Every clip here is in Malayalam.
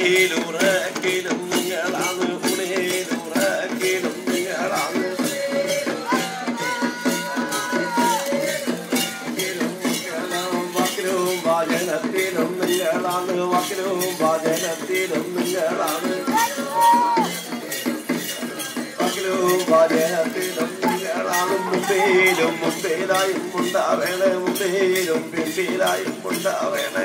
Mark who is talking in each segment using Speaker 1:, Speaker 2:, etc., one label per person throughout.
Speaker 1: ഉണയിലുറക്കിലും നിങ്ങളാണ് ഉണയിലുറക്കിലും നിങ്ങളാണ് വാക്കിലും വാചനത്തിലും നിങ്ങളാണ് വാക്കിലും വാചനത്തിലും നിങ്ങളാണ് വാക്കിലും വാചനത്തിലും നിങ്ങളാണ് മുമ്പിലും മുമ്പിലായും ഉണ്ടാവേണേ മുമ്പിലും പിമ്പിലായും ഉണ്ടാവേണേ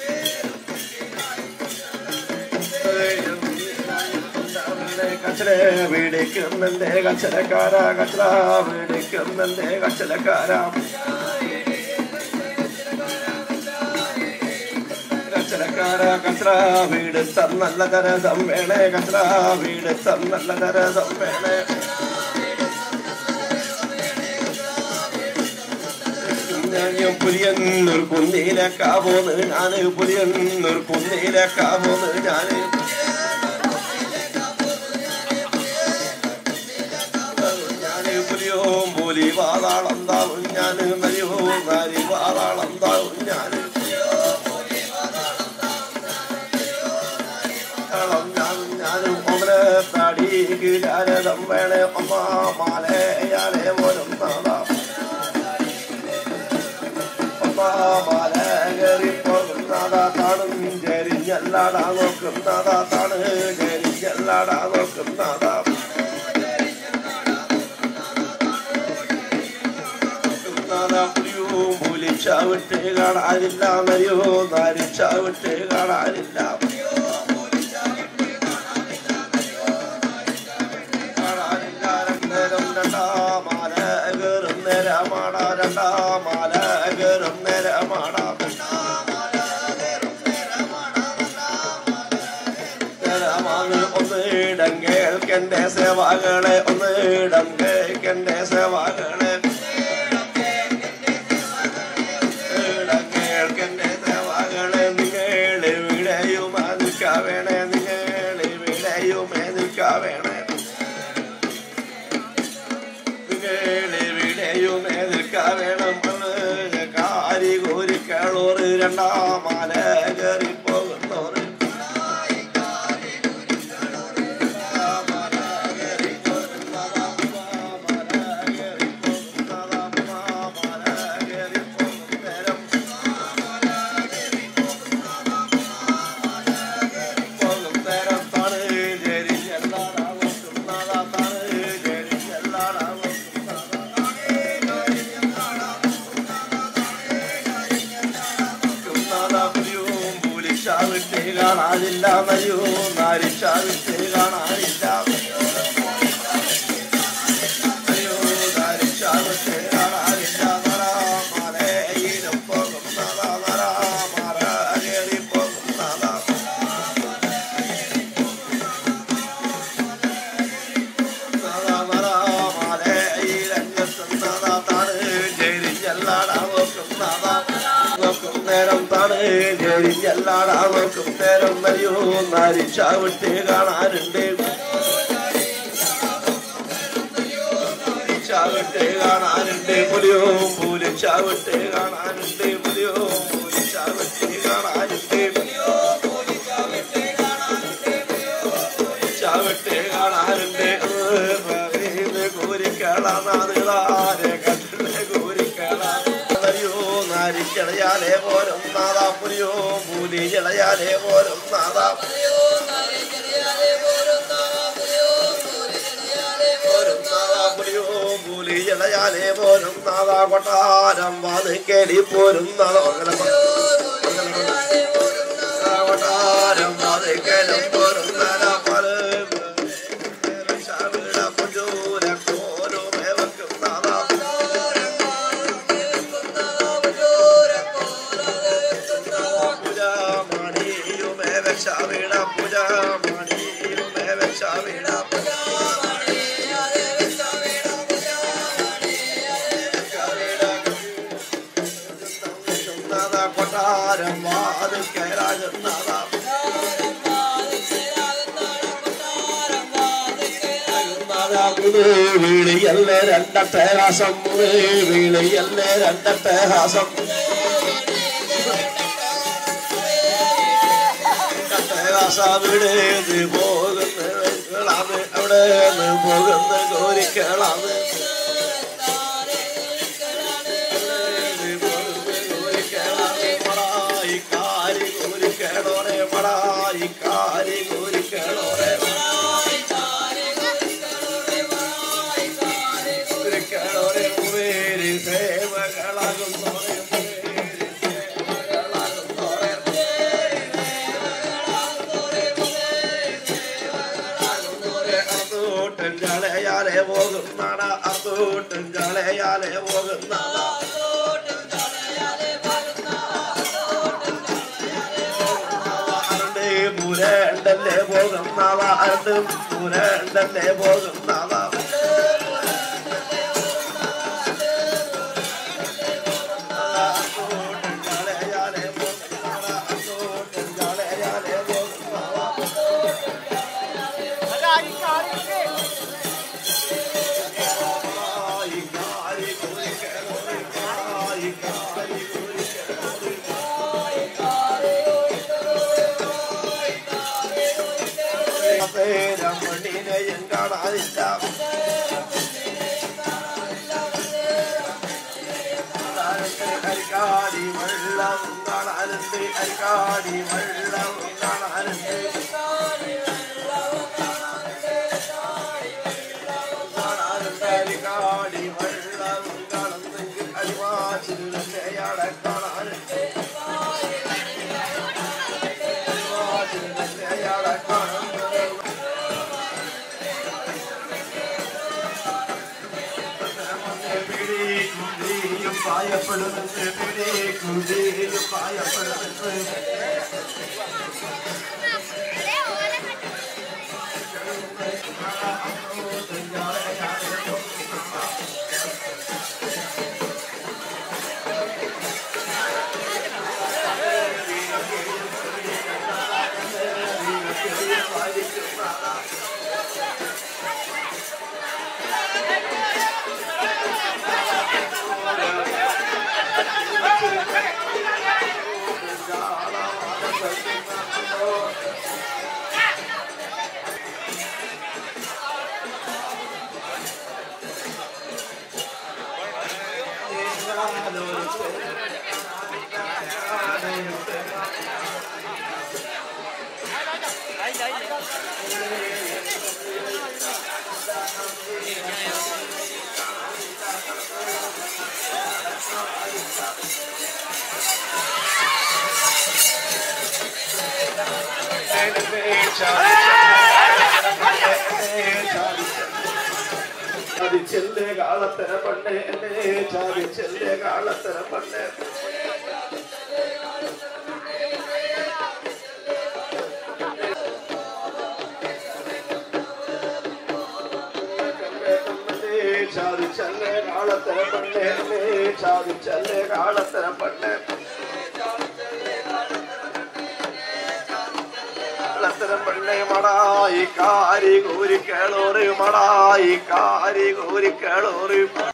Speaker 1: കച്ചല വീടിക്കുന്നുണ്ടേ കച്ചലക്കാര കച്ചല വീടിക്കുന്നുണ്ടേ കച്ചലക്കാര കച്ചലക്കാര കച്ചല വീട് തന്നല്ല തരസം വേണേ കച്ചല വീട് തന്നല്ല തരസം വേണേ ഞാൻ പുലിയന്നൂർ കുന്നിലേക്കാവോന്ന് ഞാന് പുലിയന്നൂർ കുന്നിലേക്കാവോന്ന് ഞാന് പുലിയോമ്പൂലി വാതാളന്താവും ഞാന് നരിയോ നരി വാതാളന്താവും ഞാന് ഞാനും ഒന്നര താടി കീഴാരതം വേണേ അമ്മ മാലയാലേ പോലും നാദാം അമ്മ മാല കയറി പോകുന്നതാ താണും ചെരിഞ്ഞല്ലാടാ നോക്കുന്നതാ താണ് ചെരിഞ്ഞല്ലാടാ നോക്കുന്നതാ ചവിട്ട് കാണാനില്ല നരിയോ നാരി ചവിട്ട് കാണാനില്ല കാണാനില്ല നേരം രണ്ടാമാല കയറും നേരമാട രണ്ടാമാല കയറും നേരമാട നേരമാണ് ഒന്നിടം കേൾക്കണ്ടേ സേവകളെ ഒന്നിടം കേൾക്കണ്ടേ സേവകളെ വേണേ നിങ്ങളെ വിടയുമേ നിൽക്കാവേണേ നിങ്ങളെ വിടയുമേ നിൽക്കാവേണം കാരി കോരിക്കളോറ് രണ്ടാമാല കയറി പോകുന്നോറ് കാണാനില്ല നരിയോ നാരിച്ചാവിട്ട് കാണാനില്ല നരിയോ നാരിച്ചാവിട്ട് കാണാനില്ല നരാമാലയിലും പോകുന്നതാ നരാമാല കയറി പോകുന്നതാ നരാമാലയിലെത്തുന്നതാ താണ് ചെരിഞ്ഞല്ലാടാ നോക്കുന്നതാ നോക്കും നേരം താണ് ചെരിഞ്ഞല്ലാടാ നോക്കും നേരം നരിയോ നാരിച്ചാവിട്ട് കാണാനുണ്ട് ചാവിട്ട് കാണാനുണ്ട് പുലിയോ പൂലി ചാവിട്ട് കാണാനുണ്ട് പുലിയോ പൂലി ചാവിട്ട് കാണാനുണ്ട് ചാവിട്ട് കാണാനുണ്ട് കോരിക്കളാതെ കണ്ടിലെ കോരിക്കളാ നാരിച്ചളയാലേ പോലും നാദാ പുലിയോ പൂലി ചളയാലേ പോലും നാദാ പുലിയോ പൂലി ചളയാലേ പോലും നാദാ കൊട്ടാരം വാതിക്കേലി പോരും കൊട്ടാരം വാതിക്കേലും പോരും നാദാ കൊട്ടാരം വാതിക്കേലാകുന്നതാ വീളിയല്ലേ രണ്ടത്തെ ഹാസം വീളിയല്ലേ രണ്ടത്തെ ഹാസം ആസാവിടേത് പോകുന്ന കളാണ് അവിടെ പോകുന്ന കോരിക്കളാണ് മടായി കാരി കോരിക്കണോരെ മടായി കാരി കോരിക്കണോരെ കോരിക്കണോരെ പേര് സേവകളാകുന്നോരെ യാലെ പോകുന്നാട അതോട്ടും കളയാലെ പോകുന്നാട അരണ്ട് പുരണ്ടല്ലേ പോകുന്നാള അരണ്ട് പുരണ്ടല്ലേ പോകുന്നാള അതോട്ടും കളയാലെ പോകുന്നാള അതോട്ടും കളയാലെ പോകുന്നാള രമണിനെയും കാണാനില്ല അരിക്കാടി വെള്ളം കാണാനുണ്ട് അരിക്കാടി വെള്ളം കാണാനുണ്ട് അരിക്കാടി വെള്ളം കാണുന്നെങ്കിൽ അരിവാച്ചിലയാളെ കാണാനുണ്ട് അരിവാച്ചിലയാളെ കാണുന്നത് കുതിയും പായപ്പെടുന്നത് കുതിയും പായപ്പെടുന്നത് ചെല്ലേ കാളത്തര പണ്ടേ ചാതി ചെല്ലേ കാളത്തര പണ്ടേ ചാതി ചെല്ലേ കാളത്തര പണ്ടേ ചാതി ചെല്ലേ കാളത്തര പണ്ടേ പണ്ടേ മടായി കാരി കോരിക്കേളോറ് മടായി കാരി കോരിക്കേളോറ്